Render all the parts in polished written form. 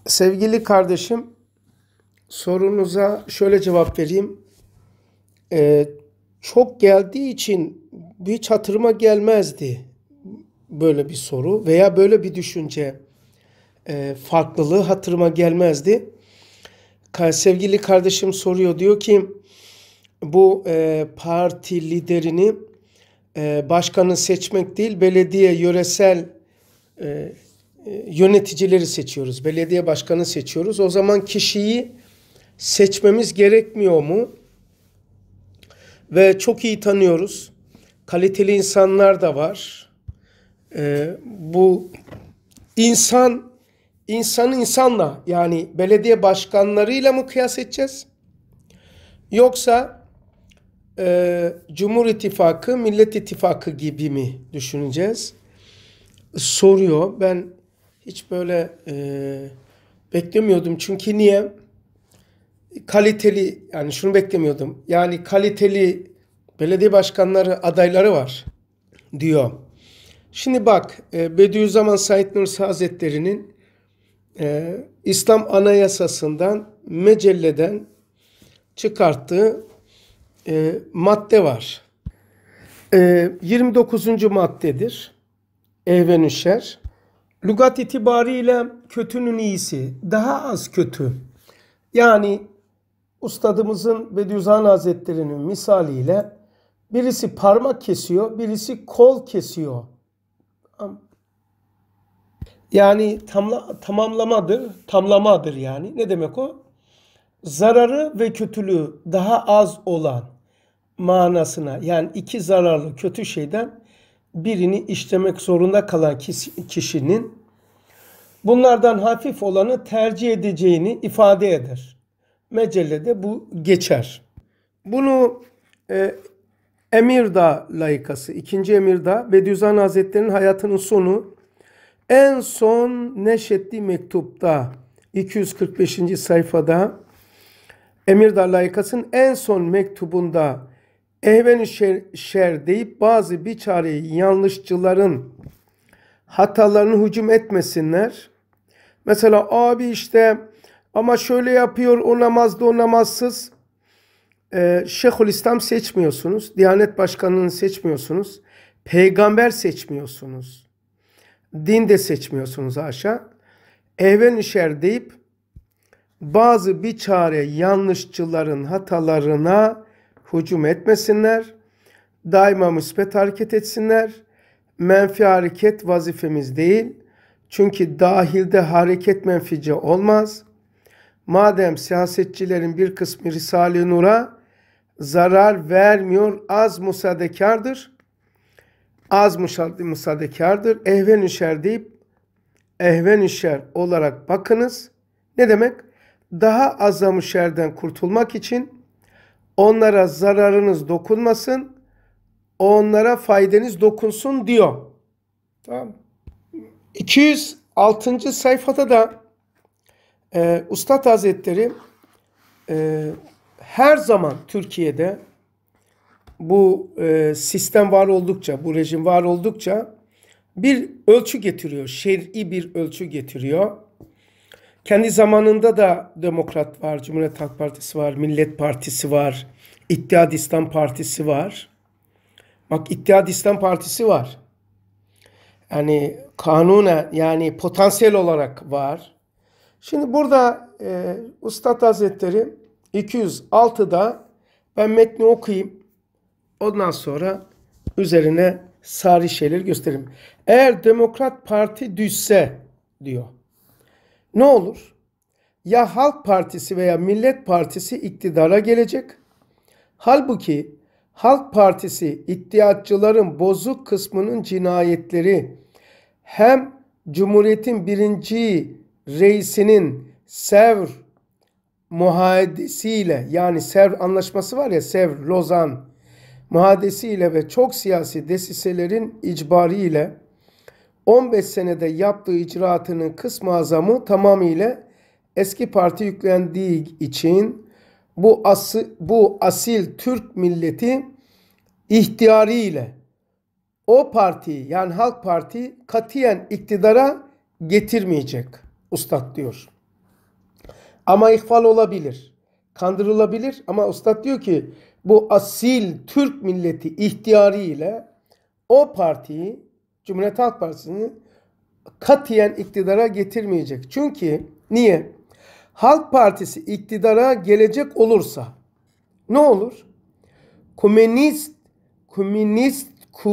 Sevgili kardeşim, sorunuza şöyle cevap vereyim. Ee, Çok geldiği için hiç hatırıma gelmezdi böyle bir soru veya böyle bir düşünce farklılığı hatırıma gelmezdi. Sevgili kardeşim soruyor, diyor ki bu parti liderini başkanı seçmek değil, belediye yöresel yöneticileri seçiyoruz. Belediye başkanı seçiyoruz. O zaman kişiyi seçmemiz gerekmiyor mu? Ve çok iyi tanıyoruz. Kaliteli insanlar da var. Bu insanı insanla, yani belediye başkanlarıyla mı kıyas edeceğiz? Yoksa Cumhur İttifakı, Millet İttifakı gibi mi düşüneceğiz? Soruyor. Ben hiç böyle beklemiyordum. Çünkü niye? Kaliteli, yani şunu beklemiyordum. Yani kaliteli belediye başkanları adayları var diyor. Şimdi bak, Bediüzzaman Said Nursi Hazretleri'nin İslam Anayasası'ndan, mecelleden çıkarttığı madde var. 29. maddedir. Ehvenü şer. Lügat itibariyle kötünün iyisi, daha az kötü. Yani Ustadımızın Bediüzzaman Hazretleri'nin misaliyle birisi parmak kesiyor, birisi kol kesiyor. Yani tamlamadır yani. Ne demek o? Zararı ve kötülüğü daha az olan manasına, yani iki zararlı kötü şeyden birini işlemek zorunda kalan kişinin bunlardan hafif olanı tercih edeceğini ifade eder. Mecellede bu geçer. Bunu Emirdağ layıkası, 2. Emirdağ, Bediüzzaman Hazretleri'nin hayatının sonu, en son neşrettiği mektupta 245. sayfada Emirdağ layıkasının en son mektubunda ehven-i şer deyip bazı biçare yanlışçıların hatalarını hücum etmesinler. Mesela abi işte ama şöyle yapıyor, o namazda, o namazsız. Şeyhülislam seçmiyorsunuz. Diyanet Başkanı'nı seçmiyorsunuz. Peygamber seçmiyorsunuz. Din de seçmiyorsunuz haşa. Ehven-i şer deyip bazı biçare yanlışçıların hatalarına hücum etmesinler. Daima müsbet hareket etsinler. Menfi hareket vazifemiz değil. Çünkü dahilde hareket menfice olmaz. Madem siyasetçilerin bir kısmı Risale-i Nur'a zarar vermiyor, az musadekardır. Az musadekardır. Ehven-i şer deyip ehven-i şer olarak bakınız. Ne demek? Daha azam-ı şerden kurtulmak için onlara zararınız dokunmasın, onlara faydanız dokunsun diyor. Tamam. 206. sayfada da Üstad Hazretleri her zaman Türkiye'de bu sistem var oldukça, bu rejim var oldukça bir ölçü getiriyor. Şer'i bir ölçü getiriyor. Kendi zamanında da Demokrat var, Cumhuriyet Halk Partisi var, Millet Partisi var, İttihat İslam Partisi var. Bak, İttihat İslam Partisi var. Yani kanunen, yani potansiyel olarak var. Şimdi burada Üstad Hazretleri 206'da, ben metni okuyayım. Ondan sonra üzerine sari şeyler göstereyim. Eğer Demokrat Parti düşse diyor, ne olur? Ya Halk Partisi veya Millet Partisi iktidara gelecek. Halbuki Halk Partisi iddiatçıların bozuk kısmının cinayetleri hem Cumhuriyet'in birinci reisinin Sevr muhadesiyle, yani Sevr anlaşması var ya, Sevr, Lozan muhadesiyle ve çok siyasi desiselerin icbariyle 15 senede yaptığı icraatının kısmı azamı tamamıyla eski parti yüklendiği için bu asil Türk milleti ihtiyarıyla o partiyi, yani Halk Parti katiyen iktidara getirmeyecek Üstad diyor. Ama ihval olabilir. Kandırılabilir ama Üstad diyor ki bu asil Türk milleti ihtiyarı ile o partiyi, Cumhuriyet Halk Partisi'ni katiyen iktidara getirmeyecek. Çünkü niye? Halk Partisi iktidara gelecek olursa ne olur? Komünist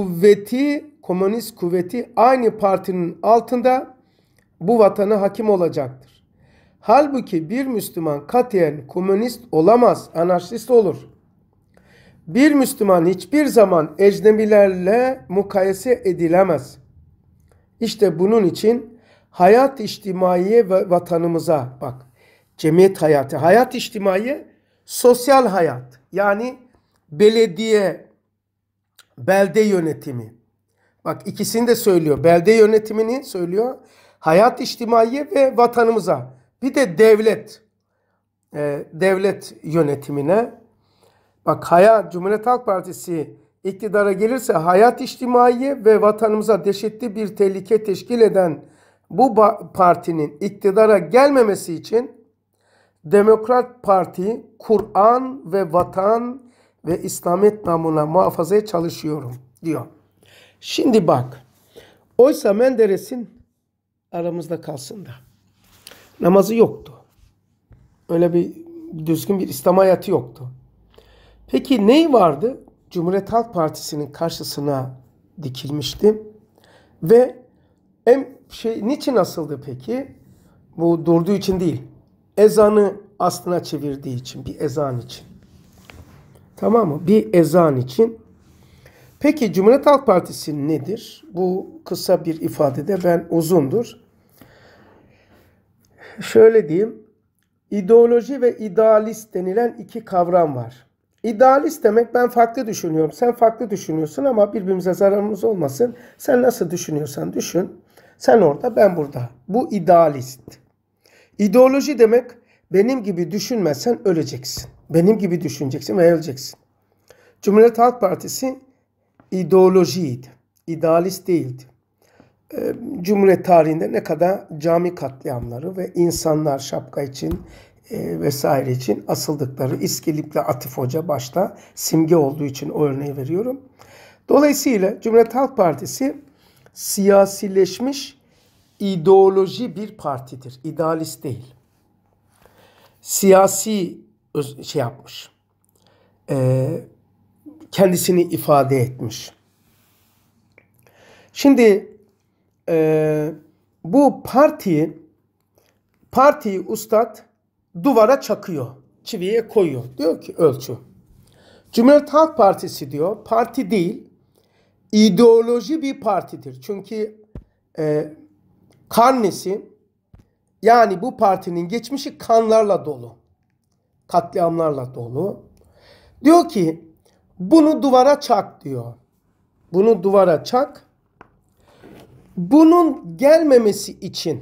kuvveti aynı partinin altında bu vatana hakim olacaktır. Halbuki bir Müslüman katiyen komünist olamaz, anarşist olur. Bir Müslüman hiçbir zaman ecnebilerle mukayese edilemez. İşte bunun için hayat içtimaiye ve vatanımıza bak. Cemiyet hayatı, hayat içtimaiye, sosyal hayat. Yani belediye, belde yönetimi. Bak ikisini de söylüyor. Belde yönetimini söylüyor. Hayat içtimaiye ve vatanımıza. Bir de devlet. Devlet yönetimine. Bak Cumhuriyet Halk Partisi iktidara gelirse hayat içtimaiye ve vatanımıza dehşetli bir tehlike teşkil eden bu partinin iktidara gelmemesi için Demokrat Parti Kur'an ve vatan ve İslamiyet namına muhafazaya çalışıyorum diyor. Şimdi bak. Oysa Menderes'in aramızda kalsın da namazı yoktu. Öyle bir düzgün bir İslam hayatı yoktu. Peki neyi vardı? Cumhuriyet Halk Partisi'nin karşısına dikilmişti. Ve niçin asıldı peki? Bu durduğu için değil. Ezanı aslına çevirdiği için. Bir ezan için. Tamam mı? Bir ezan için. Peki Cumhuriyet Halk Partisi nedir? Bu kısa bir ifadede ben uzundur. Şöyle diyeyim. İdeoloji ve idealist denilen iki kavram var. İdealist demek ben farklı düşünüyorum. Sen farklı düşünüyorsun ama birbirimize zararımız olmasın. Sen nasıl düşünüyorsan düşün. Sen orada ben burada. Bu idealist. İdeoloji demek benim gibi düşünmezsen öleceksin. Benim gibi düşüneceksin ve öleceksin. Cumhuriyet Halk Partisi ideolojiydi. İdealist değildi. Cumhuriyet tarihinde ne kadar cami katliamları ve insanlar şapka için vesaire için asıldıkları İskilip'le Atif Hoca başta simge olduğu için o örneği veriyorum. Dolayısıyla Cumhuriyet Halk Partisi siyasileşmiş ideoloji bir partidir. İdealist değil. Siyasi yapmış. Kendisini ifade etmiş. Şimdi bu partiyi Üstad duvara çakıyor. Çiviye koyuyor. Diyor ki ölçü. Cumhuriyet Halk Partisi diyor. Parti değil. İdeoloji bir partidir. Çünkü karnesi yani bu partinin geçmişi kanlarla dolu. Katliamlarla dolu. Diyor ki bunu duvara çak diyor. Bunu duvara çak. Bunun gelmemesi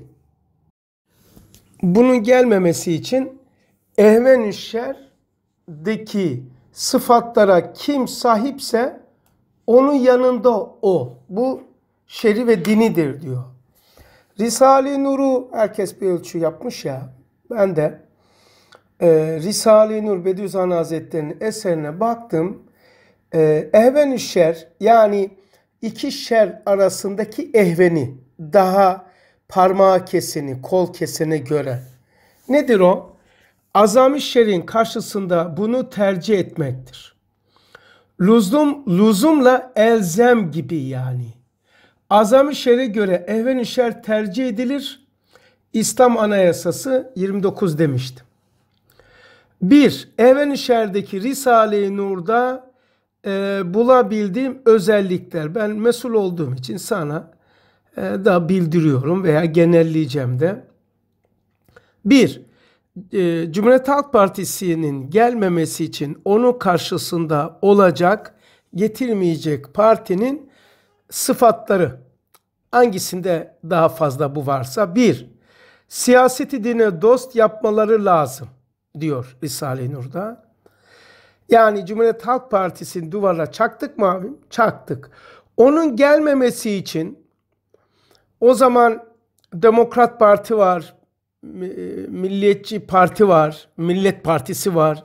için ehven-i şer'deki sıfatlara kim sahipse onun yanında o. Bu şer'i ve dinidir diyor. Risale-i Nur'u herkes bir ölçü yapmış ya. Ben de Risale-i Nur Bediüzzaman Hazretleri'nin eserine baktım. Ehven-i şer yani iki şer arasındaki ehveni daha parmağı keseni, kol kesene göre. Nedir o? Azami şer'in karşısında bunu tercih etmektir. Lüzumla elzem gibi yani. Azami şer'e göre ehven-i şer tercih edilir. İslam Anayasası 29 demiştim. 1. Ehven-i şer'deki Risale-i Nur'da bulabildiğim özellikler. Ben mesul olduğum için sana da bildiriyorum veya genelleyeceğim de. 1. Cumhuriyet Halk Partisi'nin gelmemesi için onun karşısında olacak, getirmeyecek partinin sıfatları. Hangisinde daha fazla bu varsa? 1. Siyaseti dine dost yapmaları lazım diyor Risale-i Nur'da. Yani Cumhuriyet Halk Partisi'nin duvara çaktık mı abi? Çaktık. Onun gelmemesi için o zaman Demokrat Parti var, Milliyetçi Parti var, Millet Partisi var.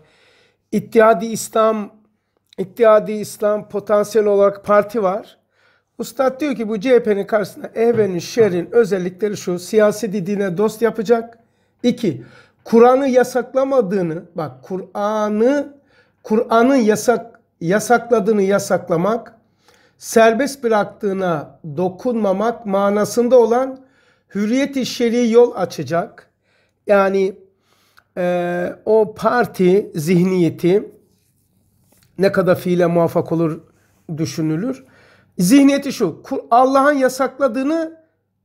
İttihadi İslam potansiyel olarak parti var. Üstad diyor ki bu CHP'nin karşısında ehven-i şer'in özellikleri şu: siyaseti dine dost yapacak. 2. Kur'an'ı yasaklamadığını, bak Kur'an'ın yasakladığını yasaklamak, serbest bıraktığına dokunmamak manasında olan hürriyet-i şer'i yol açacak. Yani o parti zihniyeti ne kadar fiile muvaffak olur düşünülür. Zihniyeti şu: Allah'ın yasakladığını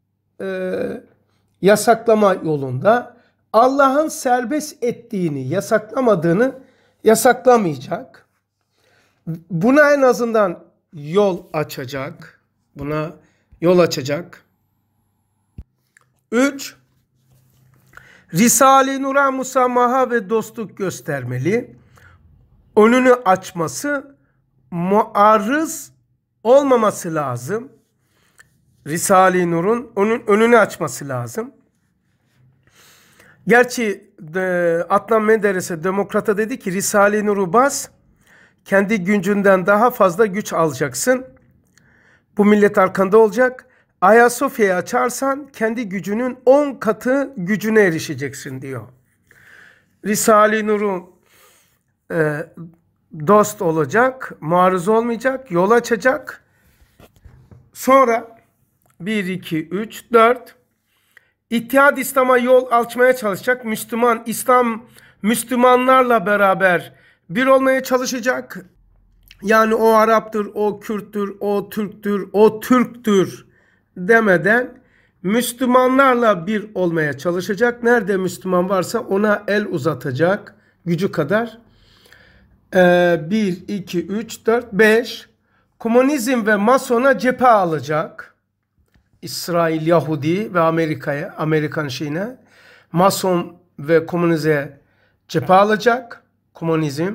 yasaklama yolunda, Allah'ın serbest ettiğini, yasaklamadığını yasaklamayacak. Buna en azından yol açacak. Buna yol açacak. 3. Risale-i Nur'a musamaha ve dostluk göstermeli. Önünü açması, muarız olmaması lazım. Risale-i Nur'un onun önünü açması lazım. Gerçi Adnan Menderes'e, Demokrat'a dedi ki Risale-i Nur'u bas, kendi gücünden daha fazla güç alacaksın. Bu millet arkanda olacak. Ayasofya'yı açarsan kendi gücünün 10 katı gücüne erişeceksin diyor. Risale-i Nur'u dost olacak, muarız olmayacak, yol açacak. Sonra 1, 2, 3, 4 İttihad İslam'a yol açmaya çalışacak. Müslümanlarla beraber bir olmaya çalışacak. Yani o Arap'tır, o Kürt'tür, o Türk'tür, o Türk'tür demeden Müslümanlarla bir olmaya çalışacak. Nerede Müslüman varsa ona el uzatacak gücü kadar. 1, 2, 3, 4, 5 komünizm ve Mason'a cephe alacak. İsrail, Yahudi ve Amerikan şeyine, Mason ve komünize cephe alacak. Komünizm.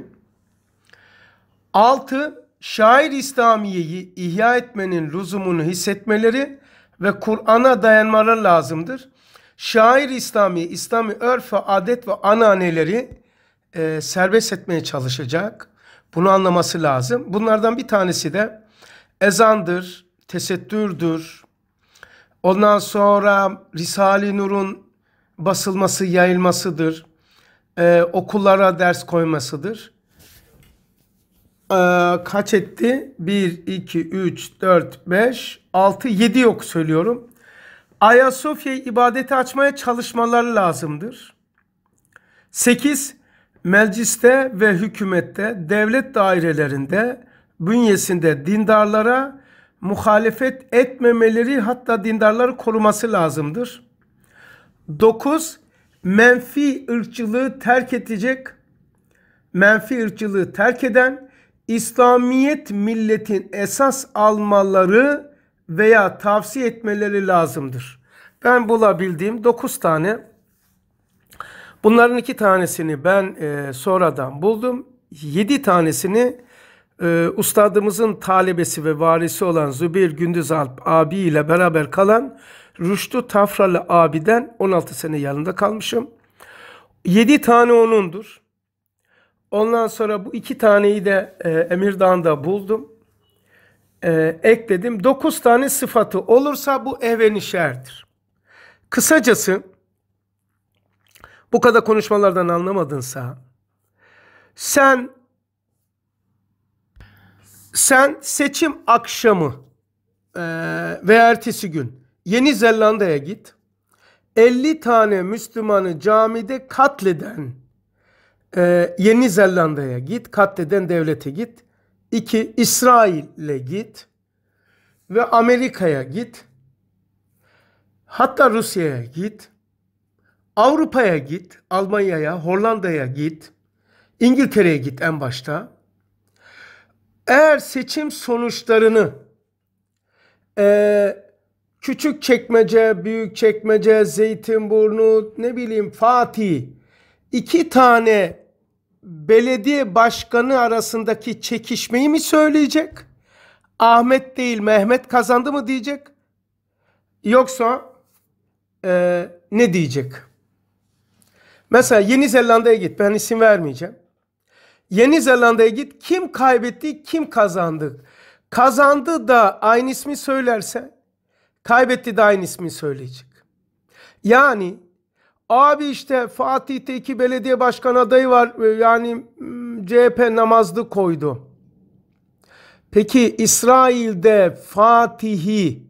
6. Şair İslamiye'yi ihya etmenin lüzumunu hissetmeleri ve Kur'an'a dayanmaları lazımdır. Şair İslami örf ve adet ve ananeleri serbest etmeye çalışacak. Bunu anlaması lazım. Bunlardan bir tanesi de ezandır, tesettürdür. Ondan sonra Risale-i Nur'un basılması, yayılmasıdır. Okullara ders koymasıdır. Kaç etti? 1, 2, 3, 4, 5, 6, 7 yok söylüyorum. Ayasofya'yı ibadete açmaya çalışmaları lazımdır. 8. Mecliste ve hükümette, devlet dairelerinde, bünyesinde dindarlara muhalefet etmemeleri, hatta dindarları koruması lazımdır. 9. Menfi ırkçılığı terk eden, İslamiyet milletin esas almaları veya tavsiye etmeleri lazımdır. Ben bulabildiğim 9 tane. Bunların 2 tanesini ben sonradan buldum. 7 tanesini ustadımızın talebesi ve varisi olan Zübeyir Gündüzalp abi ile beraber kalan Rüştü Tafralı abiden 16 sene yanında kalmışım. 7 tane onundur. Ondan sonra bu 2 taneyi de Emirdağ'da buldum. Ekledim. 9 tane sıfatı olursa bu ehven-i şer'dir. Kısacası bu kadar konuşmalardan anlamadınsa sen seçim akşamı veya ertesi gün Yeni Zelanda'ya git. 50 tane Müslümanı camide katleden Yeni Zelanda'ya git. Katleden devlete git. 2. İsrail'e git. Ve Amerika'ya git. Hatta Rusya'ya git. Avrupa'ya git. Almanya'ya, Hollanda'ya git. İngiltere'ye git en başta. Eğer seçim sonuçlarını Küçükçekmece, Büyükçekmece, Zeytinburnu, ne bileyim Fatih, 2 tane belediye başkanı arasındaki çekişmeyi mi söyleyecek? Ahmet değil Mehmet kazandı mı diyecek? Yoksa ne diyecek? Mesela Yeni Zelanda'ya git. Ben isim vermeyeceğim. Yeni Zelanda'ya git. Kim kaybetti, kim kazandı? Kazandı da aynı ismi söylerse, kaybetti de aynı ismi söyleyecek. Yani abi işte Fatih'te 2 belediye başkan adayı var. Yani CHP namazlı koydu. Peki İsrail'de Fatih'i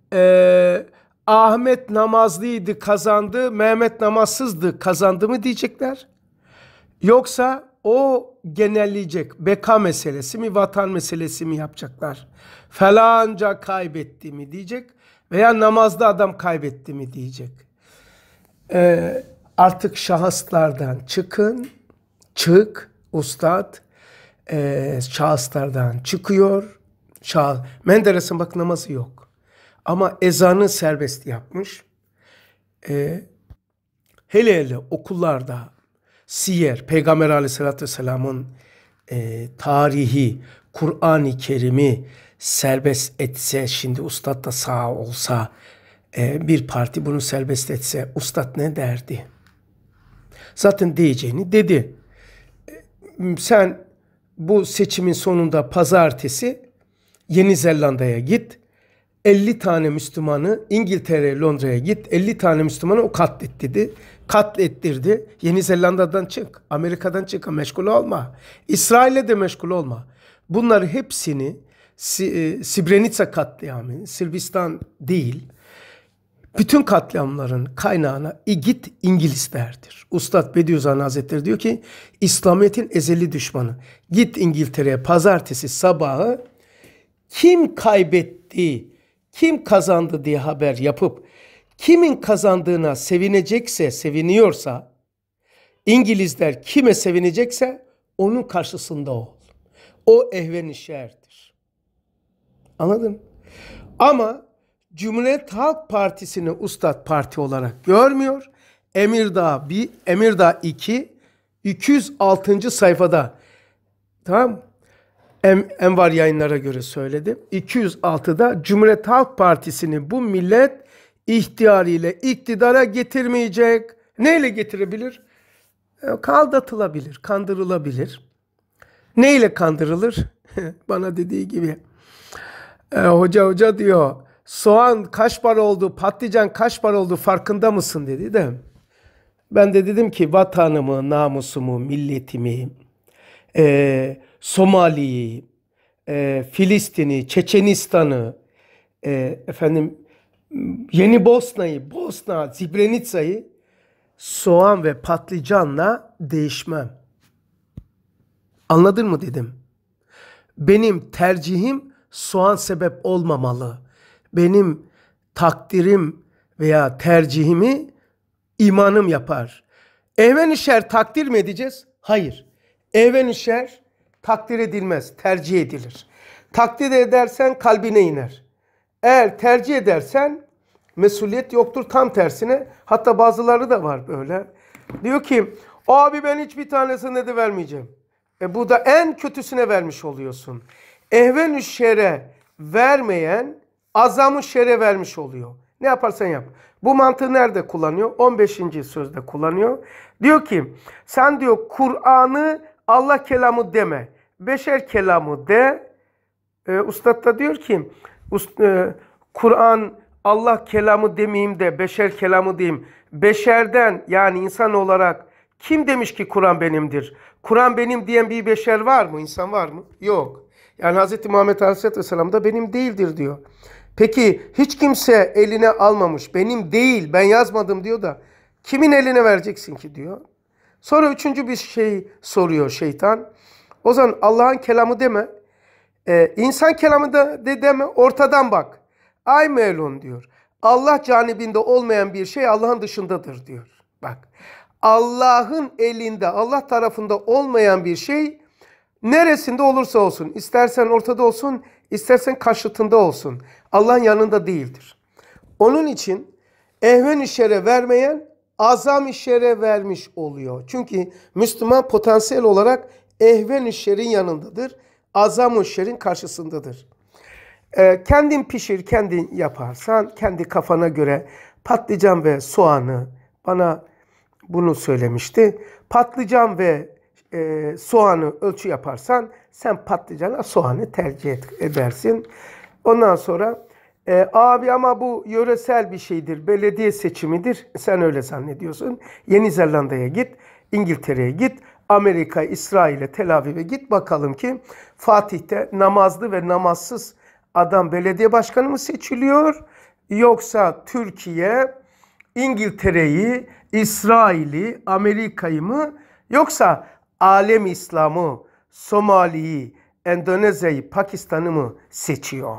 Ahmet namazlıydı kazandı, Mehmet namazsızdı kazandı mı diyecekler? Yoksa o genelleyecek beka meselesi mi, vatan meselesi mi yapacaklar? Falanca kaybetti mi diyecek veya namazda adam kaybetti mi diyecek. Artık şahıslardan çık ustad, şahıslardan çıkıyor. Menderes'in bak namazı yok. Ama ezanı serbest yapmış. Hele okullarda siyer, Peygamber Aleyhisselatü Vesselam'ın tarihi, Kur'an-ı Kerim'i serbest etse, şimdi ustad da sağ olsa, bir parti bunu serbest etse, ustad ne derdi? Zaten diyeceğini dedi. Sen bu seçimin sonunda pazartesi Yeni Zelanda'ya git. 50 tane Müslümanı İngiltere, Londra'ya git. 50 tane Müslümanı o katlettirdi. Yeni Zelanda'dan çık. Amerika'dan çık. Meşgul olma. İsrail'le de meşgul olma. Bunları hepsini Srebrenica katliamı, Sırbistan değil, bütün katliamların kaynağına git İngilizlerdir. Ustad Bediüzzaman Hazretleri diyor ki İslamiyet'in ezeli düşmanı. Git İngiltere'ye pazartesi sabahı kim kaybetti, kim kazandı diye haber yapıp kimin kazandığına seviniyorsa, İngilizler kime sevinecekse onun karşısında ol. O ehven-i şer'dir. Anladın mı? Ama Cumhuriyet Halk Partisi'ni Ustad Parti olarak görmüyor. Emirdağ 1, Emirdağ 2, 206. sayfada, tamam mı? Envar Yayınlar'a göre söyledim. 206'da Cumhuriyet Halk Partisi'ni bu millet ihtiyarıyla iktidara getirmeyecek. Neyle getirebilir? Aldatılabilir, kandırılabilir. Neyle kandırılır? Bana dediği gibi. Hoca diyor, soğan kaç para oldu, patlıcan kaç para oldu farkında mısın dedi de. Ben de dedim ki vatanımı, namusumu, milletimi, Somali'yi, Filistin'i, Çeçenistan'ı, Yeni Bosna, Srebrenica'yı soğan ve patlıcanla değişmem. Anladın mı dedim. Benim tercihim soğan sebep olmamalı. Benim takdirim veya tercihimi imanım yapar. Ehven-i şer takdir mi edeceğiz? Hayır. Ehven-i şer takdir edilmez, tercih edilir. Takdir edersen kalbine iner. Eğer tercih edersen mesuliyet yoktur, tam tersine. Hatta bazıları da var böyle. Diyor ki abi ben hiçbir tanesine de vermeyeceğim. Bu da en kötüsüne vermiş oluyorsun. Ehven-i şer'e vermeyen azam-ı şer'e vermiş oluyor. Ne yaparsan yap. Bu mantığı nerede kullanıyor? 15. sözde kullanıyor. Diyor ki sen diyor Kur'an'ı Allah kelamı deme. Beşer kelamı de. Ustad da diyor ki Kur'an Allah kelamı demeyeyim de beşer kelamı diyeyim. Beşerden yani insan olarak kim demiş ki Kur'an benimdir? Kur'an benim diyen bir beşer var mı? İnsan var mı? Yok. Yani Hz. Muhammed Aleyhisselatü Vesselam da benim değildir diyor. Peki hiç kimse eline almamış. Benim değil, ben yazmadım diyor da kimin eline vereceksin ki diyor. Sonra üçüncü bir şey soruyor şeytan. O zaman Allah'ın kelamı deme. İnsan kelamı da deme, ortadan bak. Ay melun diyor. Allah canibinde olmayan bir şey Allah'ın dışındadır diyor. Bak. Allah'ın elinde, Allah tarafında olmayan bir şey neresinde olursa olsun, istersen ortada olsun, istersen karşıtında olsun, Allah'ın yanında değildir. Onun için ehven-i şer'e vermeyen azam-ı şer'e vermiş oluyor. Çünkü Müslüman potansiyel olarak ehven-i şer'in yanındadır, azam-ı şer'in karşısındadır. Kendin pişir, kendin yaparsan, kendi kafana göre patlıcan ve soğanı bana bunu söylemişti. Patlıcan ve soğanı ölçü yaparsan sen patlıcana soğanı tercih edersin. Ondan sonra abi ama bu yöresel bir şeydir, belediye seçimidir. Sen öyle zannediyorsun. Yeni Zelanda'ya git, İngiltere'ye git, Amerika, İsrail'e, Tel Aviv'e git bakalım ki Fatih'te namazlı ve namazsız adam belediye başkanı mı seçiliyor? Yoksa Türkiye, İngiltere'yi, İsrail'i, Amerika'yı mı? Yoksa alem İslam'ı, Somali'yi, Endonezya'yı, Pakistan'ı mı seçiyor?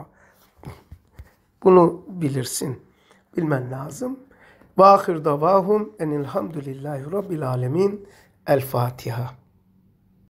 Bunu bilirsin. Bilmen lazım. Ve ahir davahum enilhamdülillahi rabbil alemin. El Fatiha.